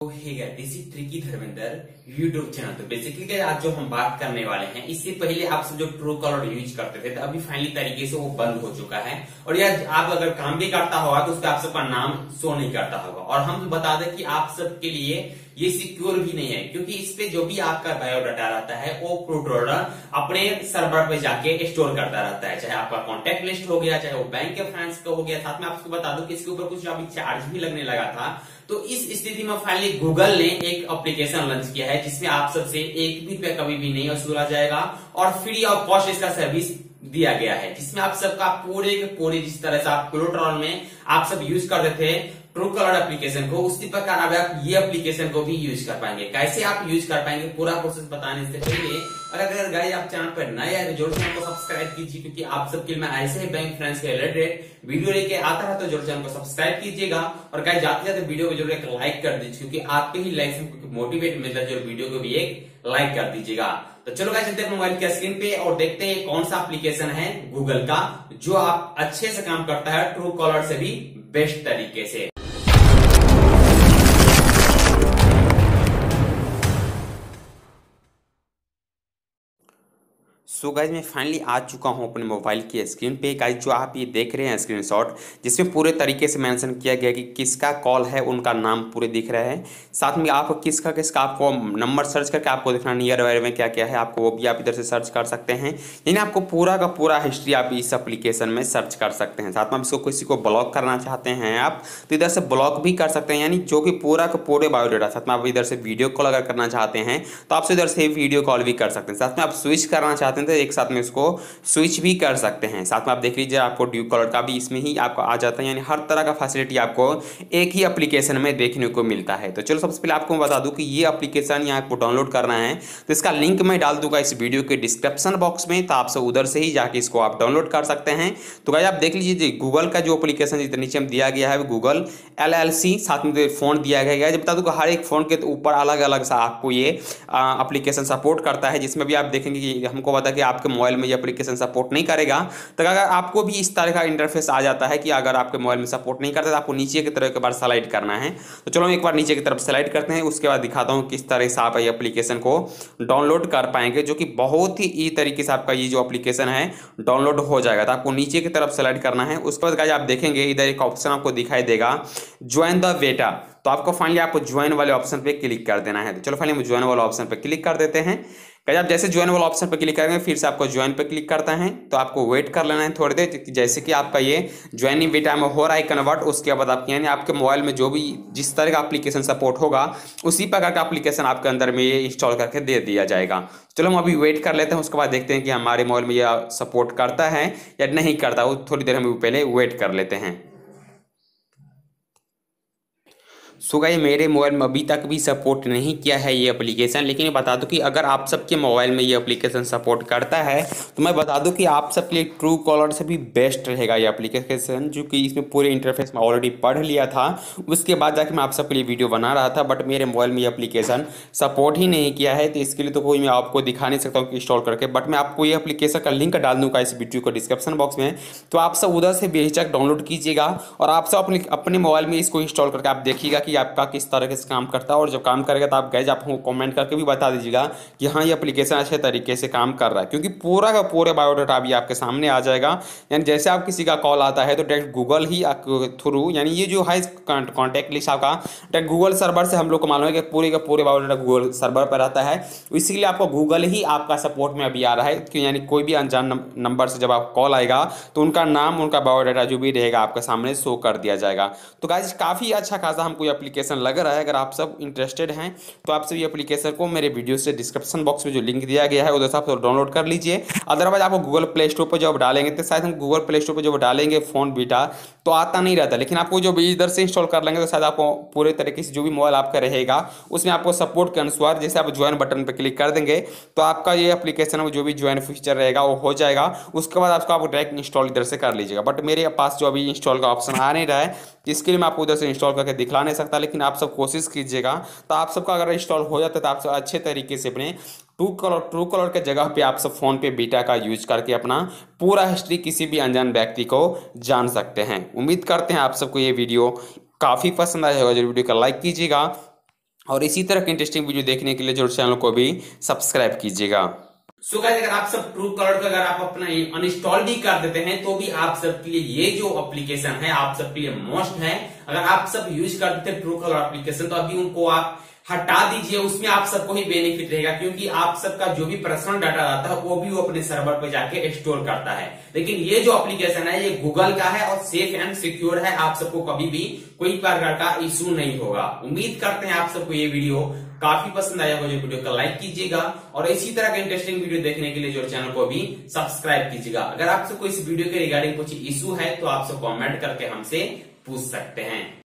This is tricky Dharmendra YouTube channel. तो basically आज जो हम बात करने वाले हैं, इससे पहले आप सब जो ट्रू कॉलर यूज करते थे तो अभी फाइनली तरीके से वो बंद हो चुका है। और यार आप अगर काम भी करता होगा तो उसका आप सबका नाम शो नहीं करता होगा। और हम बता दें कि आप सबके लिए ये सिक्योर भी नहीं है, क्योंकि इस पे जो भी आपका बायोडाटा रहता है वो ट्रूकॉलर अपने सर्वर पे जाके स्टोर करता रहता है। चाहे आपका कॉन्टेक्ट लिस्ट हो गया, चाहे वो बैंक के फ्रेंड्स का हो गया। साथ में आपको बता दूं कि इसके ऊपर कुछ अभी चार्ज भी लगने लगा था। तो इस स्थिति में फाइनली गूगल ने एक एप्लीकेशन लॉन्च किया है जिसमें आप सबसे एक भी रुपया कभी भी नहीं वसूला जाएगा और फ्री ऑफ कॉस्ट इसका सर्विस दिया गया है, जिसमें आप सबका पूरे के पूरे जिस तरह से आप कोलेटरल में आप सब यूज कर रहे थे ट्रू कॉलर एप्लीकेशन को, उसी प्रकार अब आप ये एप्लीकेशन को भी यूज कर पाएंगे। कैसे आप यूज कर पाएंगे पूरा प्रोसेस बताने से पहले अगर गाइस आप चैनल पर नए आए तो जरूर चैनल को सब्सक्राइब कीजिए, क्योंकि आप सबके लिए मैं ऐसे ही बैंक फाइनेंस के रिलेटेड वीडियो लेके आता है। तो जरूर चैनल को सब्सक्राइब कीजिएगा और गाइस जाते जाते वीडियो को जरूर एक लाइक कर दीजिए, क्योंकि आपके ही लाइक से मोटिवेट मिलता है। जो वीडियो को भी एक लाइक कर दीजिएगा। तो चलो गाइस चलते हैं मोबाइल के स्क्रीन पे और देखते हैं कौन सा एप्लीकेशन है गूगल का जो आप अच्छे से काम करता है ट्रू कॉलर से भी बेस्ट तरीके से। सो गाइज मैं फाइनली आ चुका हूं अपने मोबाइल की स्क्रीन पे। गाइज जो आप ये देख रहे हैं स्क्रीनशॉट, जिसमें पूरे तरीके से मेंशन किया गया कि किसका कॉल है, उनका नाम पूरे दिख रहा है। साथ में आप किसका किसका आपको नंबर सर्च करके आपको देखना नियर वायर में क्या क्या है आपको, वो भी आप इधर से सर्च कर सकते हैं। यानी आपको पूरा का पूरा हिस्ट्री आप इस एप्लीकेशन में सर्च कर सकते हैं। साथ में आप इसको किसी को ब्लॉक करना चाहते हैं आप तो इधर से ब्लॉक भी कर सकते हैं, यानी जो कि पूरा का पूरे बायोडाटा। साथ में आप इधर से वीडियो कॉल अगर करना चाहते हैं तो आप इधर से वीडियो कॉल भी कर सकते हैं। साथ में आप स्विच करना चाहते हैं तो एक साथ में इसको स्विच भी कर सकते हैं। साथ में आप देख लीजिए आपको ड्यू कॉलर का भी इसमें ही आपको आ जाता है, यानी हर तरह का फैसिलिटी आपको एक ही एप्लीकेशन में देखने को मिलता है। तो चलो सबसे पहले आपको बता दूं कि ये एप्लीकेशन यहाँ आपको डाउनलोड करना है तो इसका लिंक मैं डाल दूंगा इस वीडियो के डिस्क्रिप्शन बॉक्स में, तो आप सब उधर से ही जाके इसको आप डाउनलोड कर सकते हैं। तो गाइस आप देख लीजिए गूगल का जो एप्लीकेशन इधर नीचे में दिया गया है गूगल LLC, साथ में फोन दिया गया है। बता दूं हर एक फोन के ऊपर अलग अलग सा आपको ये एप्लीकेशन सपोर्ट करता है, जिसमें भी आप देखेंगे कि हमको पता है कि आपके मोबाइल में ये एप्लीकेशन सपोर्ट नहीं करेगा। तो अगर आपको भी इस तरह का इंटरफेस आ जाता है कि अगर आपके मोबाइल में सपोर्ट नहीं करता तो आपको नीचे की तरफ एक बार स्लाइड करना है। तो चलो एक बार नीचे की तरफ स्लाइड करते हैं, उसके बाद दिखाता हूँ किस तरह से आप ये एप्लीकेशन को डाउनलोड कर पाएंगे, जो कि बहुत ही ई तरीके से आपका ये जो एप्लीकेशन है डाउनलोड हो जाएगा। तो आपको नीचे की तरफ स्लाइड करना है। उसके बाद गाइस आप देखेंगे इधर एक ऑप्शन आपको दिखाई देगा ज्वाइन द बेटा। तो आपको फाइनली आपको ज्वाइन वाले ऑप्शन पे क्लिक कर देना है। तो चलो फाइनली हम ज्वाइन वाले ऑप्शन पे क्लिक कर देते हैं। गाइस आप जैसे ज्वाइन वाला ऑप्शन पे क्लिक करेंगे फिर से आपको ज्वाइन पे क्लिक करता है, तो आपको वेट कर लेना है थोड़ी देर, जैसे कि आपका ये ज्वाइनिंग बेटा में हो रहा है कन्वर्ट। उसके बाद आप यानी आपके मोबाइल में जो भी जिस तरह का एप्लीकेशन सपोर्ट होगा उसी प्रकार का एप्लीकेशन आपके अंदर में ये इंस्टॉल करके दे दिया जाएगा। चलो हम अभी वेट कर लेते हैं, उसके बाद देखते हैं कि हमारे मोबाइल में यह सपोर्ट करता है या नहीं करता। वो थोड़ी देर हम पहले वेट कर लेते हैं। सो गाइस मेरे मोबाइल में अभी तक भी सपोर्ट नहीं किया है ये एप्लीकेशन, लेकिन बता दूं कि अगर आप सबके मोबाइल में ये एप्लीकेशन सपोर्ट करता है तो मैं बता दूं कि आप सबके लिए ट्रू कॉलर से भी बेस्ट रहेगा ये एप्लीकेशन, जो कि इसमें पूरे इंटरफेस में ऑलरेडी पढ़ लिया था। उसके बाद जाकर मैं आप सबके लिए वीडियो बना रहा था, बट मेरे मोबाइल में ये एप्लीकेशन सपोर्ट ही नहीं किया है। तो इसके लिए तो कोई मैं आपको दिखा नहीं सकता हूँ कि इंस्टॉल करके, बट मैं आपको ये एप्लीकेशन का लिंक डाल दूँगा इस वीडियो को डिस्क्रिप्शन बॉक्स में। तो आप सब उधर से बेहिचक डाउनलोड कीजिएगा और आप सब अपने मोबाइल में इसको इंस्टॉल करके आप देखिएगा कि आपका किस तरह से काम करता है। और जब काम करेगा तो आप गाइस आप कमेंट करके भी बता दीजिएगा कि हाँ ये एप्लीकेशन अच्छे तरीके से काम कर रहा है, क्योंकि पूरा का पूरा बायोडाटा अभी आपके सामने आ जाएगा। यानी जैसे आप किसी का कॉल आता है तो डायरेक्ट गूगल ही थ्रू, यानी ये जो है कॉन्टैक्ट लिस्ट आपका डायरेक्ट गूगल सर्वर से हम लोग को मालूम है कि पूरे का पूरे बायोडाटा गूगल सर्वर पर रहता है। इसीलिए आपको गूगल ही आपका सपोर्ट में अभी आ रहा है कि यानी कोई भी अनजान नंबर से जब आप कॉल आएगा तो उनका नाम उनका बायोडाटा जो भी रहेगा आपके सामने शो कर दिया जाएगा। तो गाइस काफ़ी अच्छा खासा हमको एप्लीकेशन लग रहा है। अगर आप सब इंटरेस्टेड हैं तो आप सब ये एप्लीकेशन को मेरे वीडियो से डिस्क्रिप्शन बॉक्स में जो लिंक दिया गया है उधर से आप डाउनलोड कर लीजिए। अदरवाइज आपको गूगल प्ले स्टोर पर जब डालेंगे तो शायद हम गूगल प्ले स्टोर पर जब डालेंगे फोन बीटा तो आता नहीं रहता, लेकिन आपको जो भी इधर से इंस्टॉल कर लेंगे तो शायद आपको पूरे तरीके से जो भी मोबाइल आपका रहेगा उसमें आपको सपोर्ट के अनुसार जैसे आप ज्वाइन बटन पर क्लिक कर देंगे तो आपका ये एप्लीकेशन में जो भी ज्वाइन फीचर रहेगा वो हो जाएगा। उसके बाद आपको डायरेक्ट इंस्टॉल इधर से कर लीजिएगा, बट मेरे पास जो अभी इंस्टॉल का ऑप्शन आ नहीं रहा है इसके लिए मैं आपको उधर से इंस्टॉल करके दिखला नहीं सकता, लेकिन आप सब कोशिश कीजिएगा। तो आप सबका अगर इंस्टॉल हो जाता है तो आप सब अच्छे तरीके से अपने ट्रू कॉलर के जगह पे आप सब फोन पे बीटा का यूज करके अपना पूरा हिस्ट्री किसी भी अनजान व्यक्ति को जान सकते हैं। उम्मीद करते हैं आप सबको ये वीडियो काफ़ी पसंद आया होगा। जो वीडियो को लाइक कीजिएगा और इसी तरह की इंटरेस्टिंग वीडियो देखने के लिए जरूर चैनल को भी सब्सक्राइब कीजिएगा। सो गाइस, अगर आप सब ट्रू कलर का अगर आप अपना अनइंस्टॉल भी कर देते हैं तो भी आप सबके लिए ये जो एप्लीकेशन है आप सबके लिए मस्ट है। अगर आप सब यूज करते थे ट्रू कलर एप्लीकेशन तो अभी उनको आप हटा दीजिए, उसमें आप सबको ही बेनिफिट रहेगा, क्योंकि आप सबका जो भी पर्सनल डाटा रहता है वो भी वो अपने सर्वर पे जाके स्टोर करता है। लेकिन ये जो एप्लीकेशन है ये गूगल का है और सेफ एंड सिक्योर है, आप सबको कभी भी कोई प्रकार का इशू नहीं होगा। उम्मीद करते हैं आप सबको ये वीडियो काफी पसंद आया होगा। जो वीडियो को लाइक कीजिएगा और इसी तरह के इंटरेस्टिंग वीडियो देखने के लिए जो चैनल को भी सब्सक्राइब कीजिएगा। अगर आप सबको इस वीडियो के रिगार्डिंग कुछ इशू है तो आप सब कमेंट करके हमसे पूछ सकते हैं।